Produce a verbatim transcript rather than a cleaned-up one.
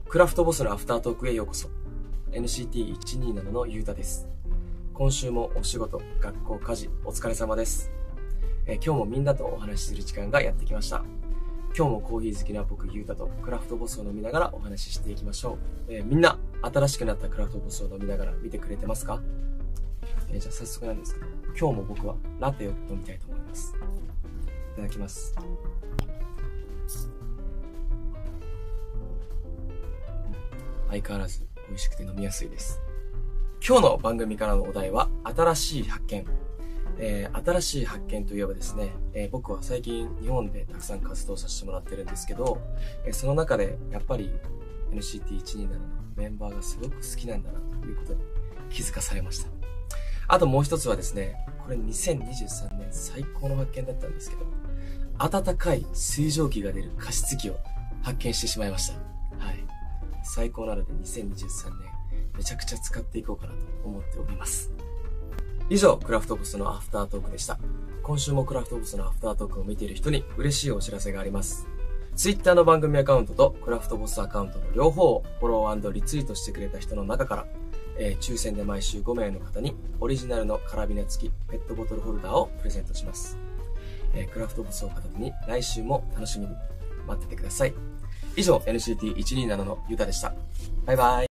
クラフトボスのアフタートークへようこそ。エヌシーティーいちにーなな のゆうたです。今週もお仕事、学校、家事、お疲れ様です。えー、今日もみんなとお話しする時間がやってきました。今日もコーヒー好きな僕ゆうたとクラフトボスを飲みながらお話ししていきましょう。えー、みんな新しくなったクラフトボスを飲みながら見てくれてますか？えー、じゃあ早速なんですけど、今日も僕はラテを飲みたいと思います。いただきます。相変わらず美味しくて飲みやすいです。今日の番組からのお題は新しい発見。えー、新しい発見といえばですね、えー、僕は最近日本でたくさん活動させてもらってるんですけど、えー、その中でやっぱり エヌシーティーいちにーなな のメンバーがすごく好きなんだなということに気づかされました。あともう一つはですね、これにせんにじゅうさんねん最高の発見だったんですけど、温かい水蒸気が出る加湿器を発見してしまいました。はい。最高なのでにせんにじゅうさんねんめちゃくちゃ使っていこうかなと思っております。以上、クラフトボスのアフタートークでした。今週もクラフトボスのアフタートークを見ている人に嬉しいお知らせがあります。Twitter の番組アカウントとクラフトボスアカウントの両方をフォロー&リツイートしてくれた人の中から、えー、抽選で毎週ごめいの方にオリジナルのカラビナ付きペットボトルホルダーをプレゼントします。えー、クラフトボスを片手に来週も楽しみに待っててください。以上、エヌシーティーいちにーなな のゆうたでした。バイバイ。